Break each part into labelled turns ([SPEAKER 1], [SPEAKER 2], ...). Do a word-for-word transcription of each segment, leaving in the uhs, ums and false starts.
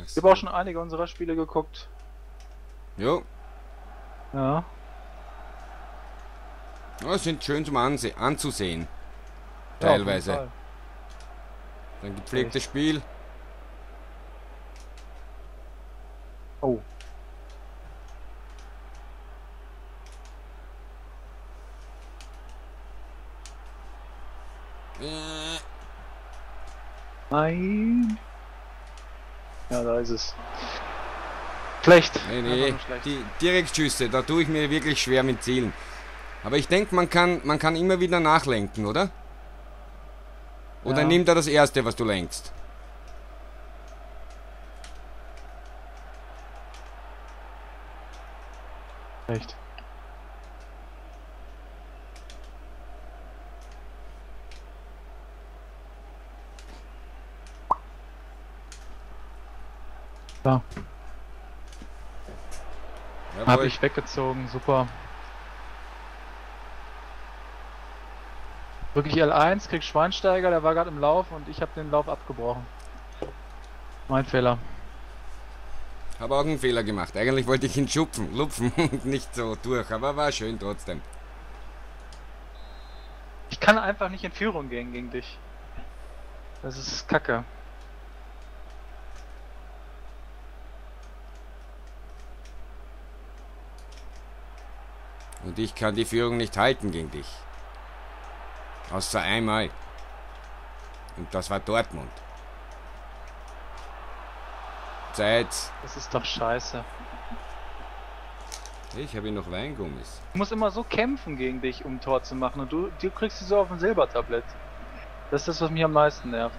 [SPEAKER 1] Ich habe auch schon einige unserer Spiele geguckt.
[SPEAKER 2] Jo.
[SPEAKER 1] Ja.
[SPEAKER 2] Ja, sind schön zum Anse anzusehen.
[SPEAKER 1] Ja, auf jeden
[SPEAKER 2] Teilweise.
[SPEAKER 1] Fall.
[SPEAKER 2] Ein gepflegtes Spiel.
[SPEAKER 1] Oh.
[SPEAKER 2] Äh,
[SPEAKER 1] Nein. Ja, da ist es. Schlecht.
[SPEAKER 2] nee,
[SPEAKER 1] Einfach
[SPEAKER 2] nee.
[SPEAKER 1] nur schlecht.
[SPEAKER 2] Die Direktschüsse, da tue ich mir wirklich schwer mit Zielen. Aber ich denke, man kann, man kann immer wieder nachlenken, oder? Oder
[SPEAKER 1] Ja.
[SPEAKER 2] nimmt er das erste, was du lenkst?
[SPEAKER 1] Schlecht. Da.
[SPEAKER 2] Jawohl.
[SPEAKER 1] Habe ich weggezogen, super. Wirklich L eins, krieg Schweinsteiger, der war gerade im Lauf und ich habe den Lauf abgebrochen. Mein Fehler.
[SPEAKER 2] Habe auch einen Fehler gemacht. Eigentlich wollte ich ihn schupfen, lupfen und nicht so durch, aber war schön trotzdem.
[SPEAKER 1] Ich kann einfach nicht in Führung gehen gegen dich. Das ist Kacke.
[SPEAKER 2] Und ich kann die Führung nicht halten gegen dich. Außer einmal. Und das war Dortmund. Zeit.
[SPEAKER 1] Das ist doch scheiße.
[SPEAKER 2] Ich habe hier noch Weingummis.
[SPEAKER 1] Ich muss immer so kämpfen gegen dich, um ein Tor zu machen und du, du kriegst sie so auf ein Silbertablett. Das ist das, was mich am meisten nervt.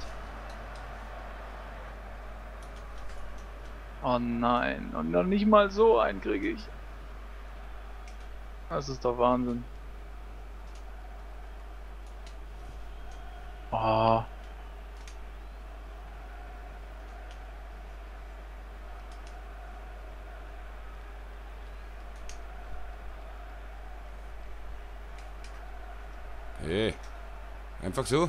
[SPEAKER 1] Oh nein, und noch nicht mal so einen kriege ich. Das ist doch Wahnsinn. Oh.
[SPEAKER 2] Hey. Einfach so.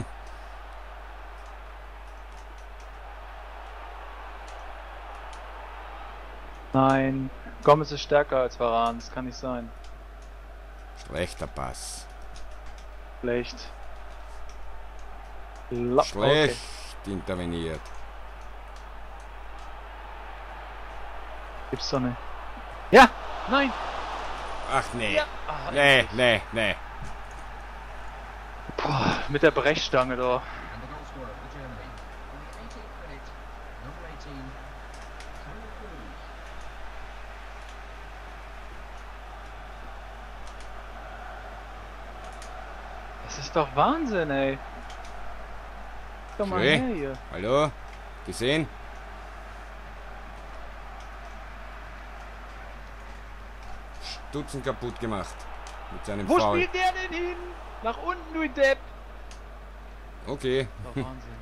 [SPEAKER 1] Nein, Gomez ist stärker als Varane, das kann nicht sein.
[SPEAKER 2] Schlechter Pass.
[SPEAKER 1] Schlecht. La
[SPEAKER 2] Schlecht
[SPEAKER 1] okay.
[SPEAKER 2] interveniert.
[SPEAKER 1] Gibt's doch nicht. Ja! Nein!
[SPEAKER 2] Ach nee.
[SPEAKER 1] Ja! Ah,
[SPEAKER 2] Nee,
[SPEAKER 1] endlich.
[SPEAKER 2] nee, nee.
[SPEAKER 1] Boah, mit der Brechstange da.
[SPEAKER 3] And the goal scorer for Germany. In the eighteenth minute, number eighteen, Toni Kroos.
[SPEAKER 1] Das ist doch Wahnsinn, ey. Komm mal
[SPEAKER 2] Okay.
[SPEAKER 1] her hier.
[SPEAKER 2] Hallo? Gesehen? Stutzen kaputt gemacht. Mit seinem
[SPEAKER 1] Wo
[SPEAKER 2] Foul.
[SPEAKER 1] spielt der denn hin? Nach unten, du Depp!
[SPEAKER 2] Okay.
[SPEAKER 1] Das ist doch Wahnsinn.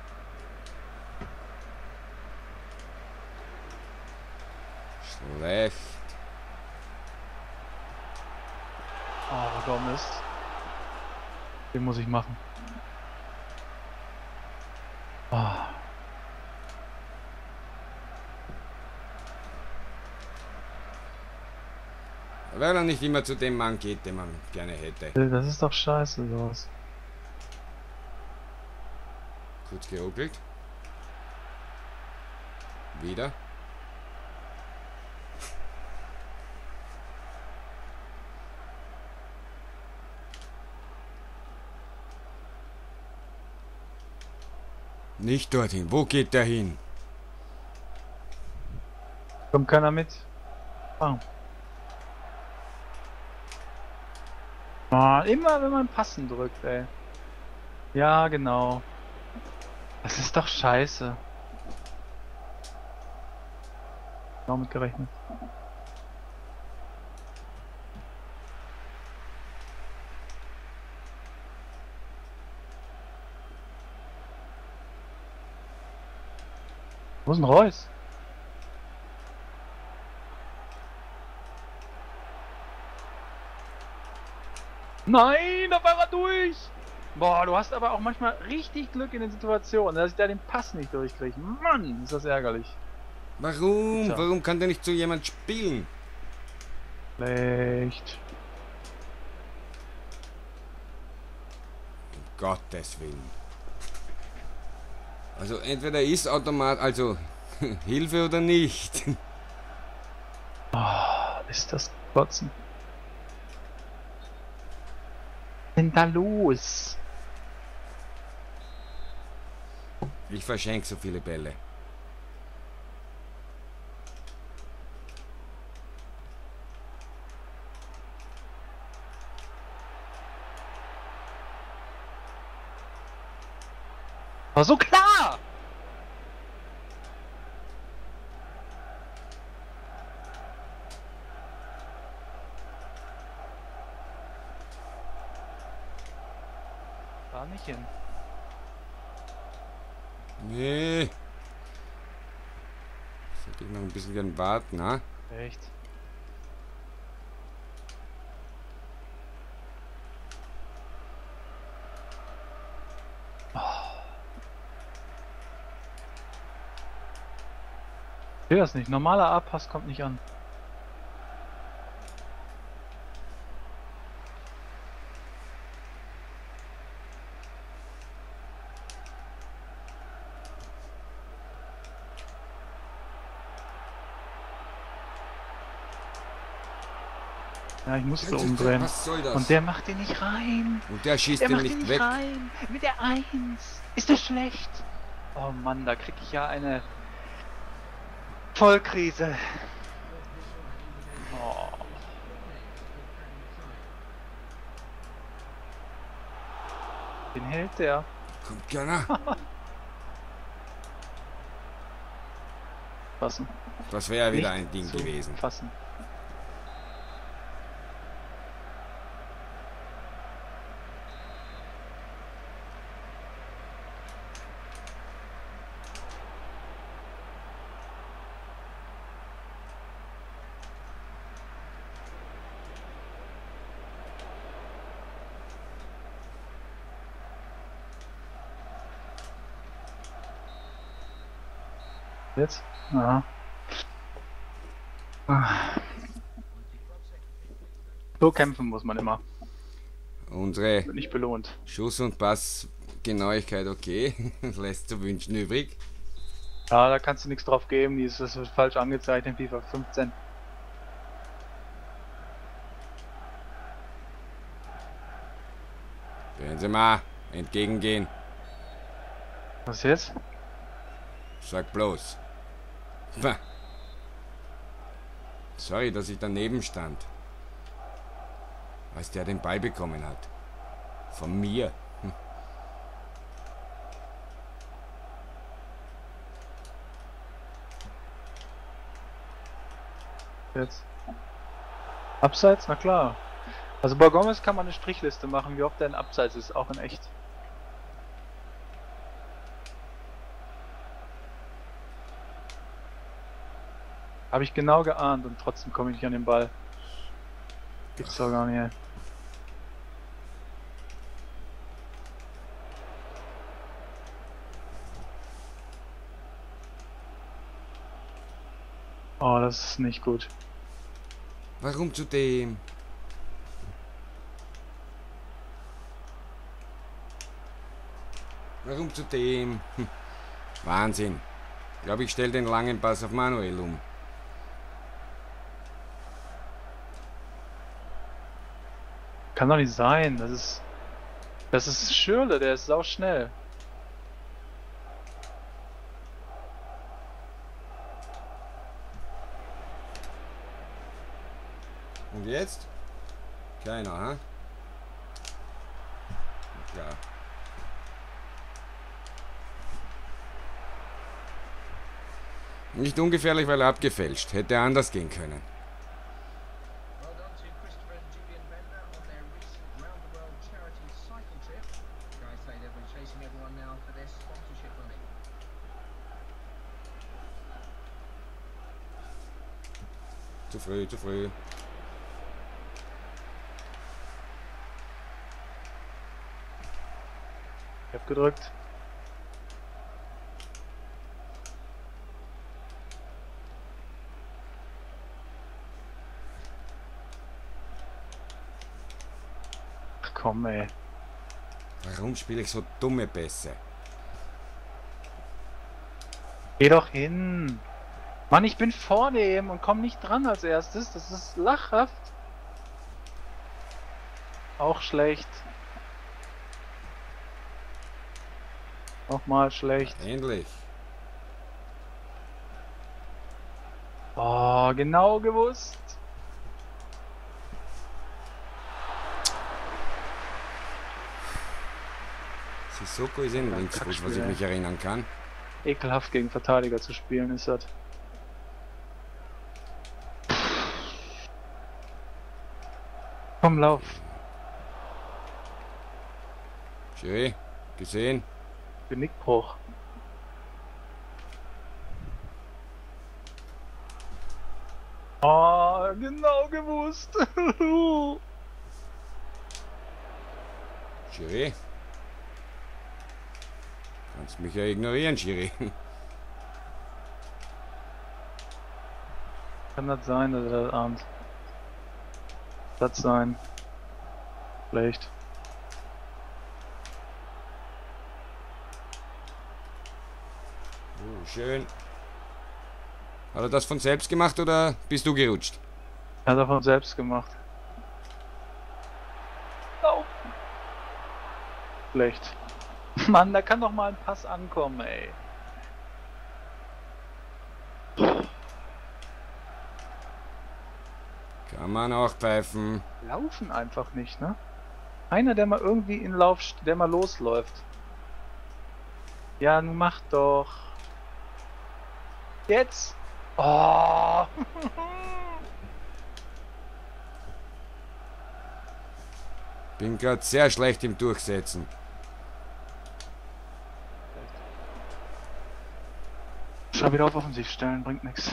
[SPEAKER 2] Schlecht.
[SPEAKER 1] Oh, Gomez. Den muss ich machen. Oh.
[SPEAKER 2] Weil er nicht immer zu dem Mann geht, den man gerne hätte.
[SPEAKER 1] Das ist doch scheiße, sowas.
[SPEAKER 2] Kurz geruckelt. Wieder. Nicht dorthin. Wo geht der hin?
[SPEAKER 1] Kommt keiner mit? Ah. Ah, immer wenn man passen drückt, ey. Ja, genau. Das ist doch scheiße. Damit gerechnet. Wo ist denn Reus? Nein, da war er durch! Boah, du hast aber auch manchmal richtig Glück in den Situationen, dass ich da den Pass nicht durchkriege. Mann, ist das ärgerlich.
[SPEAKER 2] Warum?
[SPEAKER 1] So.
[SPEAKER 2] Warum kann der nicht so jemand spielen?
[SPEAKER 1] Schlecht.
[SPEAKER 2] Um Gottes Willen. Also entweder ist Automat, also Hilfe oder nicht.
[SPEAKER 1] Oh, ist das Kotzen. Was ist denn da los?
[SPEAKER 2] Ich verschenke so viele Bälle.
[SPEAKER 1] War so klar! War nicht hin.
[SPEAKER 2] Nee. Sollte ich noch ein bisschen warten, ha?
[SPEAKER 1] Echt? Ich will das nicht. Normaler A-Pass kommt nicht an. Ja, ich musste umdrehen.
[SPEAKER 2] Was soll das?
[SPEAKER 1] Und der macht den nicht rein.
[SPEAKER 2] Und der schießt
[SPEAKER 1] Der
[SPEAKER 2] ihn
[SPEAKER 1] macht den
[SPEAKER 2] nicht
[SPEAKER 1] nicht
[SPEAKER 2] weg.
[SPEAKER 1] rein. Mit der Eins. Ist das schlecht? Oh Mann, da krieg ich ja eine Vollkrise. Oh. Den hält der.
[SPEAKER 2] Kommt keiner.
[SPEAKER 1] Fassen.
[SPEAKER 2] Das wäre wieder
[SPEAKER 1] Nicht
[SPEAKER 2] ein Ding
[SPEAKER 1] zu
[SPEAKER 2] gewesen.
[SPEAKER 1] Fassen. Jetzt? Aha. Ah. So kämpfen muss man immer.
[SPEAKER 2] Unsere
[SPEAKER 1] Wird nicht belohnt.
[SPEAKER 2] Schuss- und Passgenauigkeit, okay. Lässt zu wünschen übrig.
[SPEAKER 1] Ja, da kannst du nichts drauf geben. Die ist das wird falsch angezeigt in FIFA fünfzehn.
[SPEAKER 2] Werden Sie mal entgegengehen.
[SPEAKER 1] Was jetzt?
[SPEAKER 2] Sag bloß. Pah. Sorry, dass ich daneben stand. Als der den Ball bekommen hat. Von mir. Hm.
[SPEAKER 1] Jetzt. Abseits? Na klar. Also bei Gomez kann man eine Strichliste machen, wie oft der in Abseits ist, auch in echt. Habe ich genau geahnt und trotzdem komme ich nicht an den Ball. Gibt's doch gar nicht. Oh, das ist nicht gut.
[SPEAKER 2] Warum zu dem? Warum zu dem? Hm. Wahnsinn. Ich glaube, ich stelle den langen Pass auf Manuel um.
[SPEAKER 1] Kann doch nicht sein. Das ist. Das ist Schürle, der ist sau schnell.
[SPEAKER 2] Und jetzt? Keiner, ha? Klar. Nicht ungefährlich, weil er abgefälscht. Hätte anders gehen können.
[SPEAKER 3] Well done to Christopher and Julian Bender on their recent round the world charity cycle trip. The guys say they'll be chasing everyone now for their sponsorship money.
[SPEAKER 2] Zu früh, zu früh.
[SPEAKER 1] Ich hab gedrückt. komm, ey.
[SPEAKER 2] Warum spiele ich so dumme Pässe?
[SPEAKER 1] Geh doch hin. Mann, ich bin vor dem und komm nicht dran als erstes. Das ist lachhaft. Auch schlecht. Nochmal schlecht.
[SPEAKER 2] Ähnlich.
[SPEAKER 1] Oh, genau gewusst.
[SPEAKER 2] Sissoko ist in Linksfuß, was ich mich erinnern kann.
[SPEAKER 1] Ekelhaft gegen Verteidiger zu spielen ist das. Komm, lauf.
[SPEAKER 2] Schön, gesehen.
[SPEAKER 1] Genickbruch. Oh, genau gewusst.
[SPEAKER 2] Schiri. Kannst mich ja ignorieren, Schiri.
[SPEAKER 1] Kann das sein, dass er das ahnt? Das sein. Vielleicht.
[SPEAKER 2] Oh, schön. Hat er das von selbst gemacht oder bist du gerutscht?
[SPEAKER 1] Hat er von selbst gemacht. Oh. Schlecht. Mann, da kann doch mal ein Pass ankommen, ey.
[SPEAKER 2] Kann man auch pfeifen.
[SPEAKER 1] Laufen einfach nicht, ne? Einer, der mal irgendwie in Lauf, st- der mal losläuft. Ja, nun mach doch. Jetzt. Oh.
[SPEAKER 2] Bin gerade sehr schlecht im Durchsetzen.
[SPEAKER 1] Schau wieder auf offensiv stellen, bringt nichts.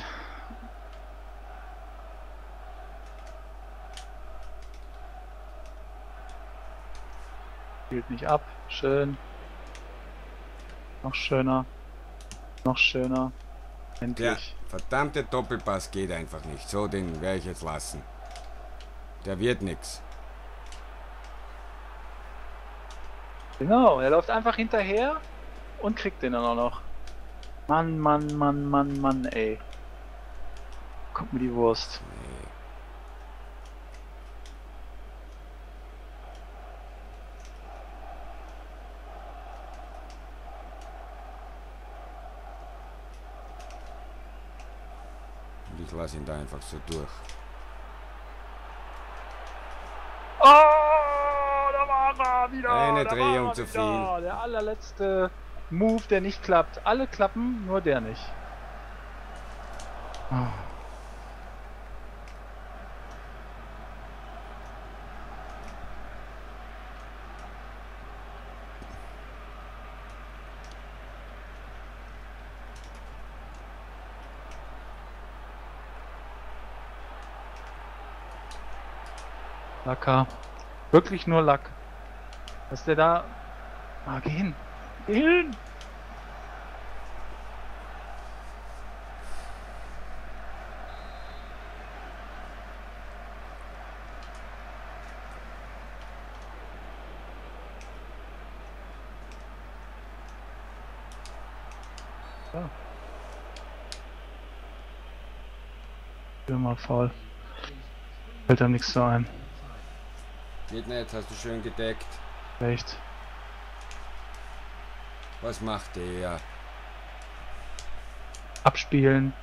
[SPEAKER 1] Spielt nicht ab, schön. Noch schöner. Noch schöner.
[SPEAKER 2] Der
[SPEAKER 1] Endlich.
[SPEAKER 2] verdammte Doppelpass geht einfach nicht. So, den werde ich jetzt lassen. Der wird nix.
[SPEAKER 1] Genau, er läuft einfach hinterher und kriegt den dann auch noch. Mann, Mann, Mann, Mann, Mann, ey. Kommt mir die Wurst.
[SPEAKER 2] Nee. Und ich lasse ihn da einfach so durch.
[SPEAKER 1] Oh, da war er wieder.
[SPEAKER 2] Eine
[SPEAKER 1] da
[SPEAKER 2] Drehung
[SPEAKER 1] war er
[SPEAKER 2] zu
[SPEAKER 1] wieder. Der allerletzte Move, der nicht klappt. Alle klappen, nur der nicht. Oh. Lacker. Wirklich nur Lack. Dass der da... Ah, geh hin. Geh hin. Ja. Immer faul. Fällt einem nichts so ein.
[SPEAKER 2] Geht nicht, hast du schön gedeckt.
[SPEAKER 1] Echt.
[SPEAKER 2] Was macht der?
[SPEAKER 1] Abspielen.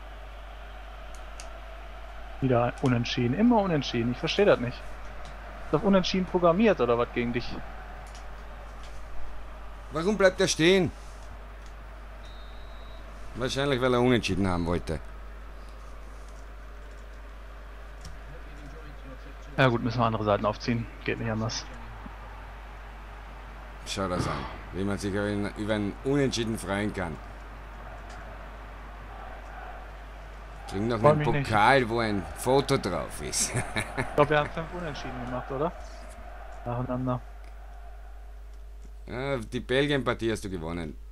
[SPEAKER 1] Wieder unentschieden. Immer unentschieden. Ich verstehe das nicht. Ist doch unentschieden programmiert oder was gegen dich?
[SPEAKER 2] Warum bleibt er stehen? Wahrscheinlich, weil er unentschieden haben wollte.
[SPEAKER 1] Ja gut, müssen wir andere Seiten aufziehen. Geht nicht anders.
[SPEAKER 2] Schau das an, wie man sich über einen, über einen Unentschieden freuen kann. Kriegen noch
[SPEAKER 1] Freu
[SPEAKER 2] einen
[SPEAKER 1] mich nicht.
[SPEAKER 2] Pokal, wo ein Foto drauf ist.
[SPEAKER 1] Ich glaube, wir haben fünf Unentschieden gemacht, oder? Nacheinander.
[SPEAKER 2] Ja, die Belgien-Partie hast du gewonnen.